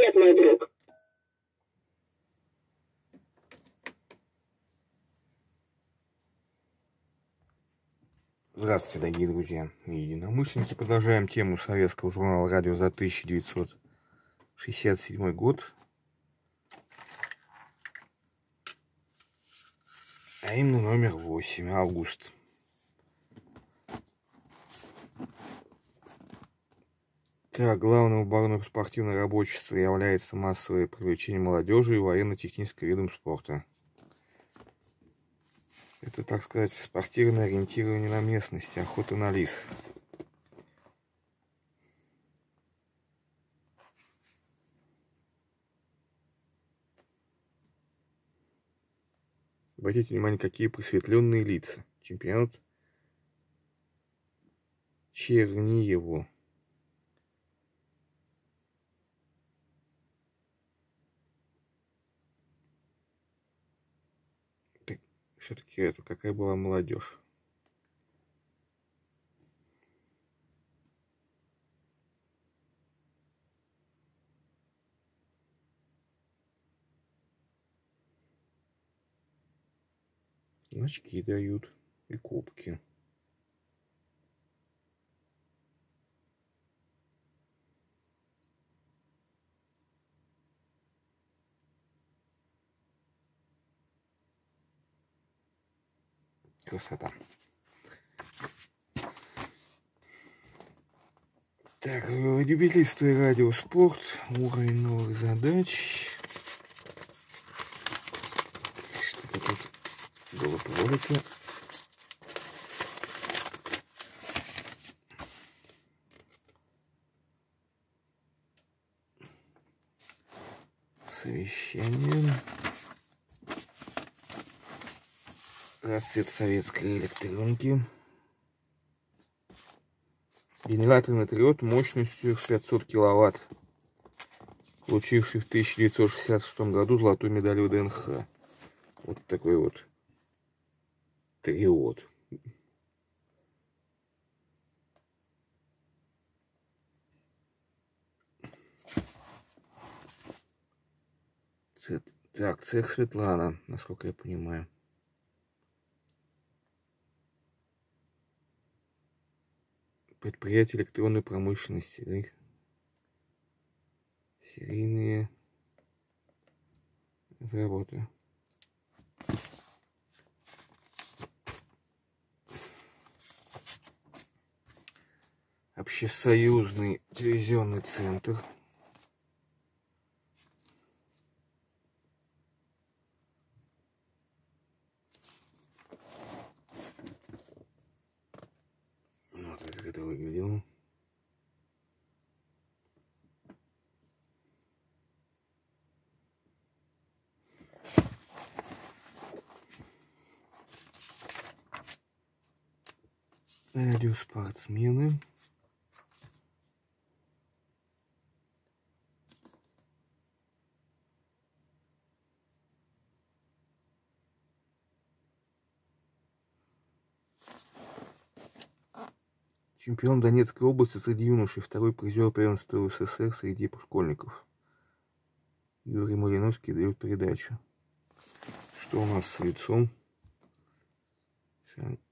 Привет, мой друг. Здравствуйте, дорогие друзья и единомышленники. Продолжаем тему советского журнала «Радио» за 1967 год. А именно номер 8, август. Так, главным обороной спортивного рабочества является массовое привлечение молодежи и военно-техническим видом спорта. Это, так сказать, спортивное ориентирование на местности, охота на лис. Обратите внимание, какие просветленные лица. Чемпионат Черниеву. Все-таки это какая была молодежь. Очки дают и кубки. Красота. Так, юбилейство радио спорт, уровень новых задач. Что-то тут было проводито. Совещание. Расцвет советской электроники. Генераторный трет мощностью 500 киловатт, получивший в 1966 году золотую медаль ВДНХ. Вот такой вот триод. Так, цех Светлана, насколько я понимаю. Предприятия электронной промышленности, да? Серийные работы. Общесоюзный телевизионный центр. Вот как это выглядело. Радиоспортсмены. Чемпион Донецкой области среди юношей, второй призер первенства СССР среди школьников. Юрий Малиновский дает передачу. Что у нас с лицом? Сейчас.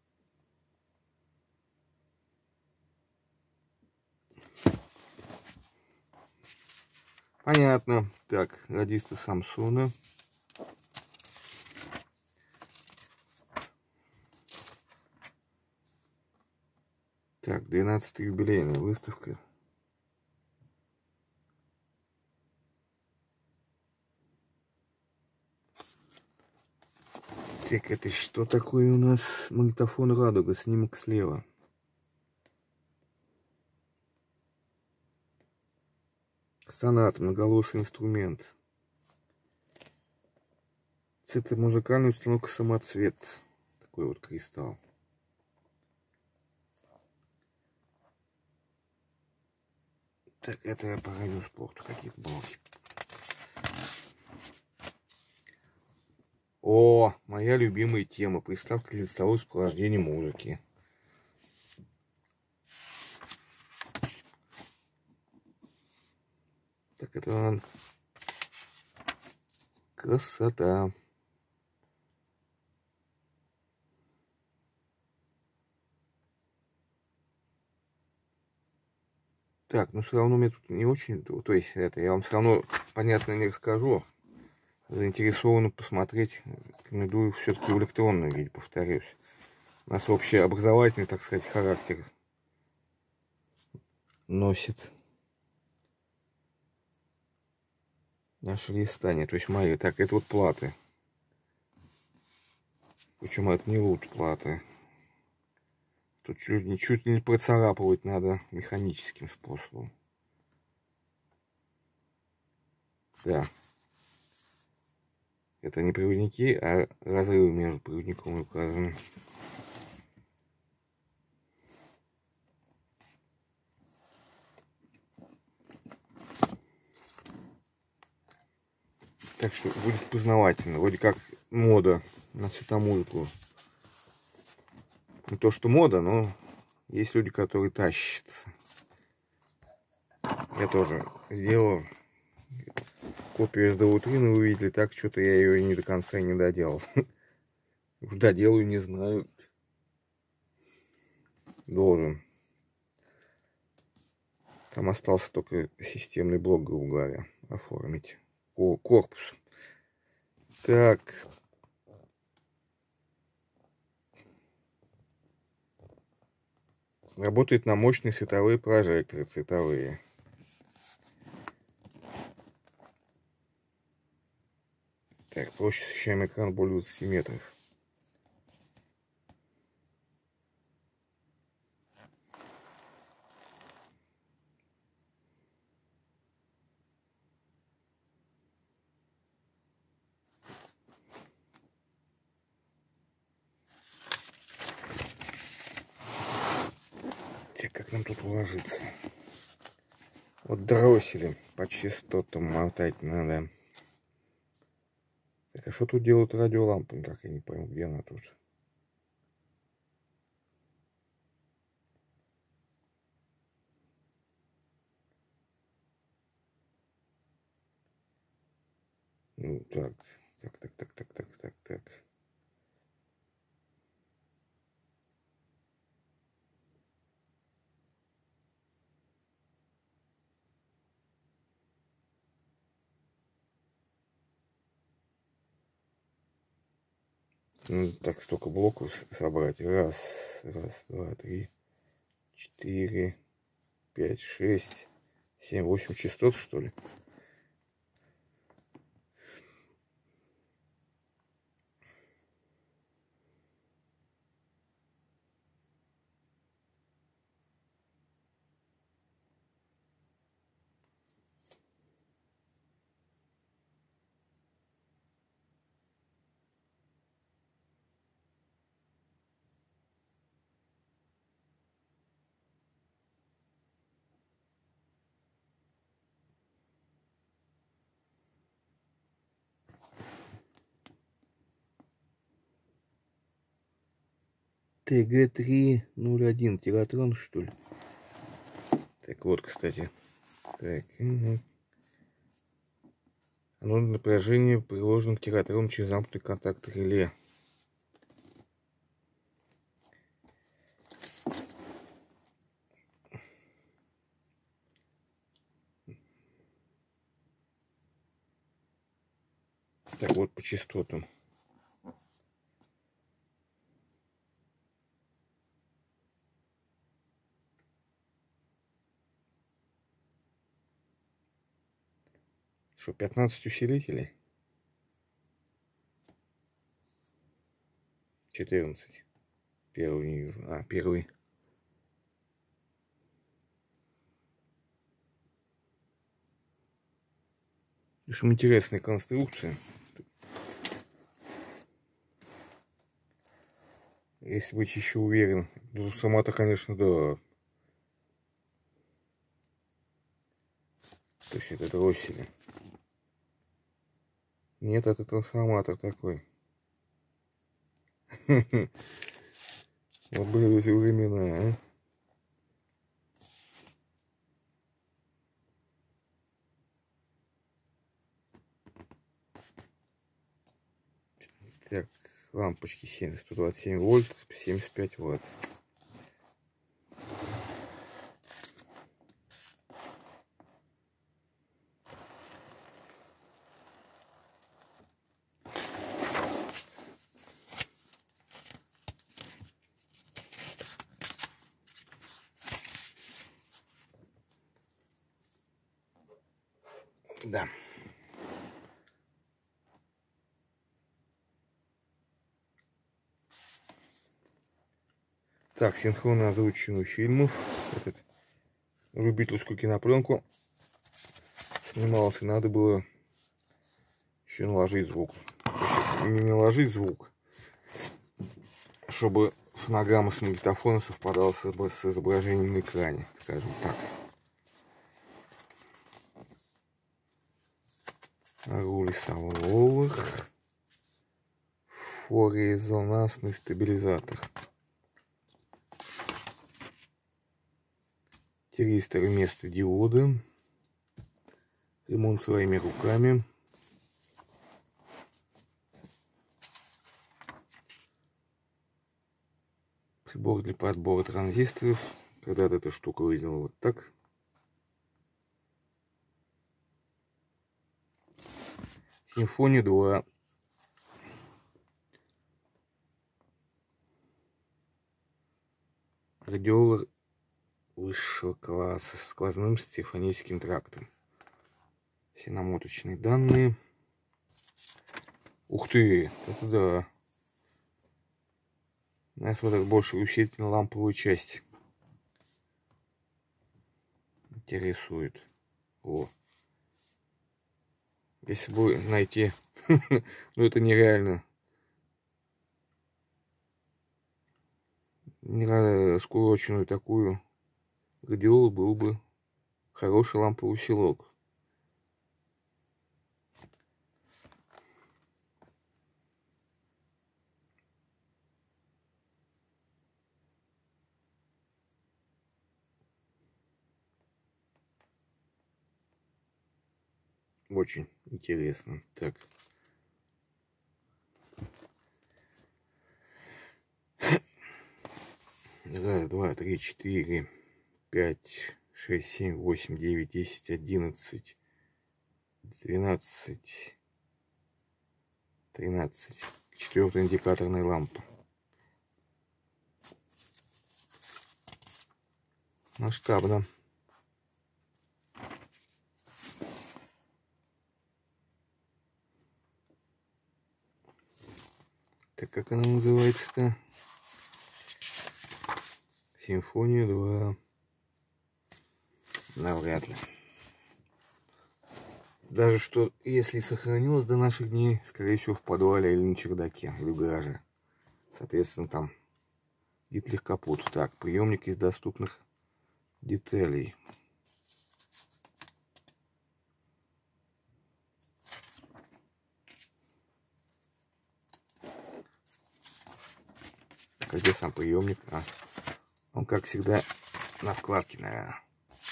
Понятно. Так, радисты Самсона. Так, 12-я юбилейная выставка. Так, это что такое у нас? Магнитофон «Радуга», снимок слева. Сонат, многоголосый инструмент. Это музыкальная установка «Самоцвет». Такой вот кристалл. Так, это по радиоспорту какие-то блоки. О, моя любимая тема. Приставка для цветового сопровождения музыки. Так, это красота. Так, ну все равно мне тут не очень, то есть это, я вам все равно понятно не расскажу. Заинтересованы посмотреть, рекомендую все-таки в электронном виде, повторюсь. У нас общеобразовательный, так сказать, характер носит наше листание, то есть мои. Так, это вот платы. Причем это не лут платы. Тут чуть ли не процарапывать надо механическим способом. Да. Это не проводники, а разрывы между проводником указаны. Так что будет познавательно. Вроде как мода на светомузыку. Не то, что мода, но есть люди, которые тащатся. Я тоже сделал копию SD-утрины, вы видели, так что-то я ее не до конца не доделал. Уж доделаю, не знаю. Должен. Там остался только системный блок, грубо говоря, оформить. Корпус. Так. Работает на мощные световые прожекторы, цветовые. Так, площадь освещаемый экран более 20 метров. Как нам тут уложиться? Вот дросселем по частотам мотать надо. Так, а что тут делают радиолампы? Так, я не пойму, где она тут. Ну, так. Ну, так, столько блоков собрать. Раз, два, три, 4, 5, 6, 7, 8 частот, что ли? ТГ301 тератрон, что ли? Так вот, кстати. Так. Оно напряжение приложено к тератрону через замкнутый контакт реле. Так вот, по частотам. Что, 15 усилителей? 14. Первый не вижу. А, первый. В общем, интересная конструкция. Если быть еще уверен. Ну, сама-то, конечно, да. То есть это дроссели. Нет, это трансформатор такой. Вот были эти времена, а. лампочки 127 вольт, 75 ватт. Да. Так, синхронно озвучивание фильмов. Этот любительскую кинопленку снимался, надо было еще наложить звук. Не наложить звук, чтобы фонограмма с магнитофона совпадала с изображением на экране, скажем так. Руль соволовых. Флуорезонансный стабилизатор. Тиристор вместо диода. Ремонт своими руками. Прибор для подбора транзисторов. Когда-то эта штука выглядела вот так. Симфония 2. Радиолор высшего класса с сквозным стефаническим трактом. Все намоточные данные. Ух ты, это да. Нас вот так больше усилительно ламповую часть интересует. О. Если бы найти, ну это нереально. Скороченную такую радиолу был бы хороший ламповый усилок. Очень интересно. Так. Раз, два, три, четыре, 5, 6, 7, 8, 9, 10, 11, 12, 13. Четвертая индикаторная лампа. Масштабно. Так как она называется-то? Симфония 2. Навряд ли. Даже что, если сохранилось до наших дней, скорее всего, в подвале или на чердаке, или в гараже. Соответственно, там Гитлер капут. Так, приемник из доступных деталей. Так, а где сам приемник? А, он, как всегда, на вкладке, наверное.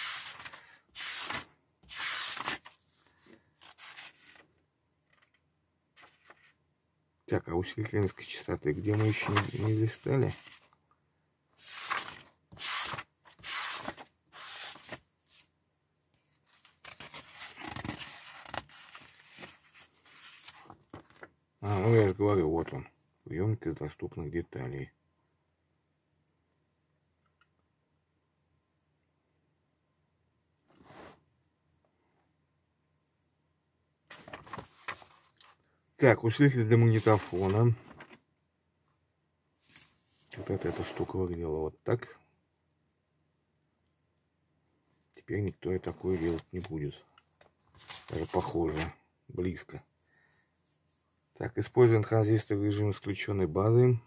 Так, а усилитель низкой частоты, где мы еще не листали? А, ну я же говорю, вот он. Приемник из доступных деталей. Так, усилитель для магнитофона. Вот эта штука выглядела вот так. Теперь никто и такое делать не будет. Даже похоже. Близко. Так, используем транзистор в режиме исключенной базы.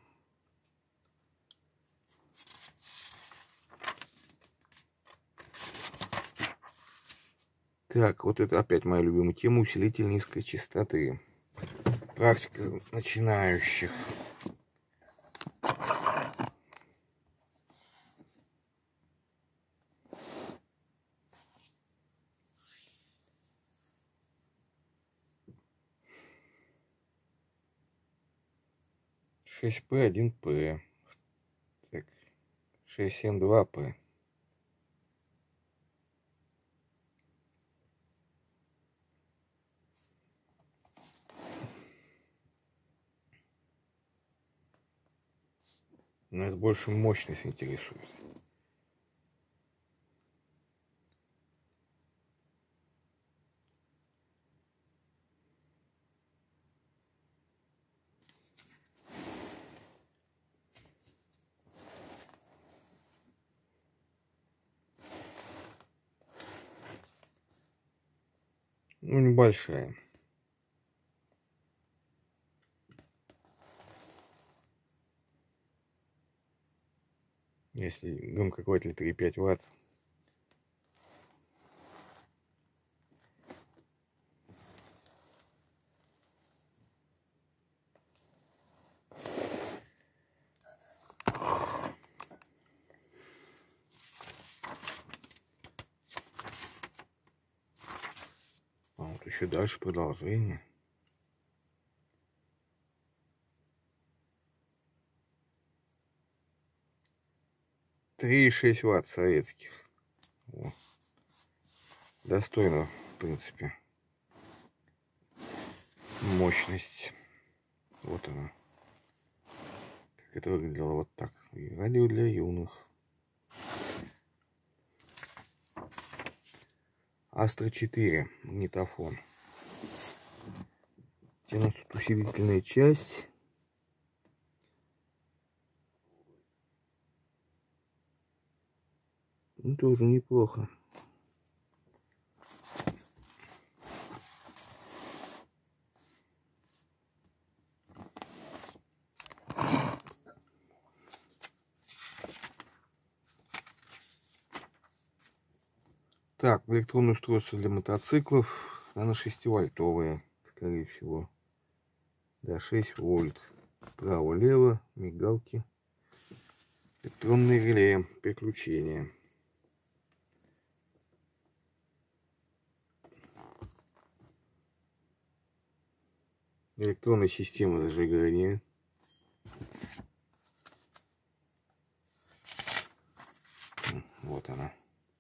Так, вот это опять моя любимая тема. Усилитель низкой частоты. Практика начинающих. 6П, 1П. Так, 672П. Нас больше мощность интересует. Ну, небольшая. Если громкоговоритель 3,5 Вт. А вот еще дальше продолжение. 3,6 Вт советских. О. Достойно, в принципе. Мощность. Вот она. Как это выглядело вот так. И радио для юных. Астра 4. Магнитофон. Где у нас тут усилительная часть. Ну, тоже неплохо. Так, электронное устройство для мотоциклов. Наверное, 6-вольтовые, скорее всего. Да, 6 вольт. Право-лево, мигалки. Электронные реле, переключения. Электронная система зажигания. Вот она.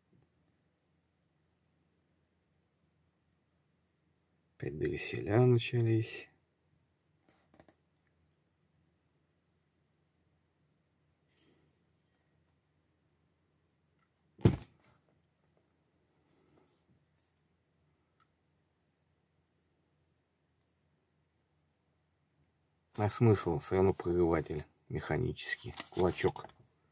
Опять дросселя начались. А смысл? Все равно прорыватель механический. Кулачок.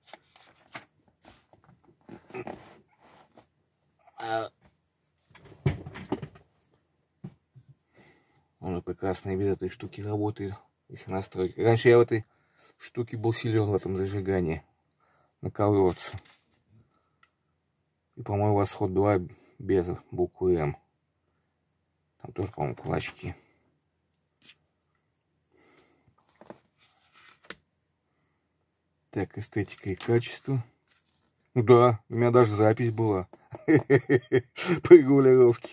Он прекрасно и без этой штуки работает, если настроить. Раньше я в этой штуке был силен в этом зажигании. Накололся. И, по-моему, Восход 2 без буквы М. Там тоже, по-моему, кулачки. Так, эстетика и качество. Ну да, у меня даже запись была. По регулировке.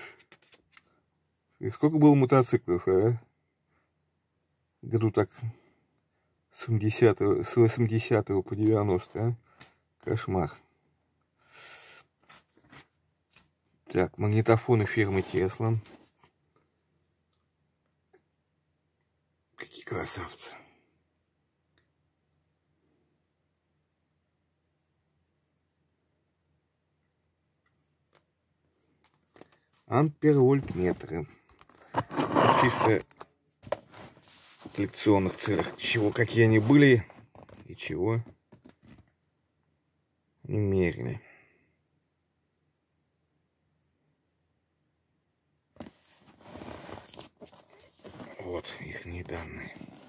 И сколько было мотоциклов, а? Году так с 80 по 90, а? Кошмар. Так, магнитофоны фирмы Тесла. Какие красавцы. Ампер-вольтметры. Чисто в коллекционных целях. Чего, какие они были и чего не мерили. Вот их данные.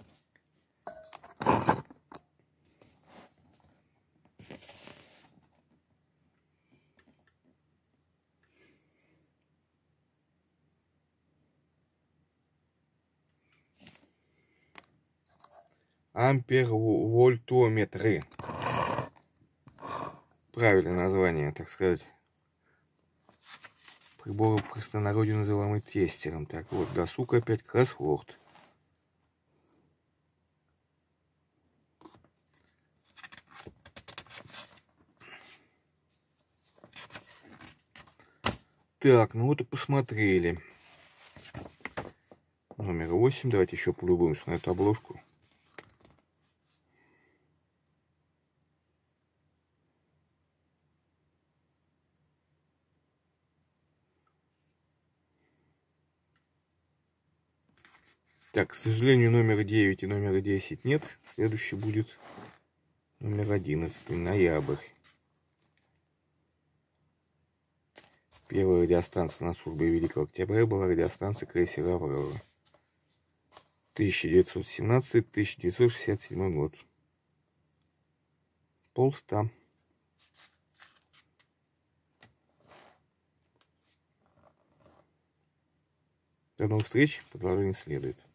Ампер-вольтометры. Правильное название, так сказать. Прибор в простонародье называемый тестером. Так вот, досуг опять кроссворд. Так, ну вот и посмотрели. Номер 8. Давайте еще полюбуемся на эту обложку. Так, к сожалению, номер 9 и номер 10 нет. Следующий будет номер 11, ноябрь. Первая радиостанция на службе Великого Октября была радиостанция крейсера «Аврора». 1917-1967 год. Полста. До новых встреч. Продолжение следует.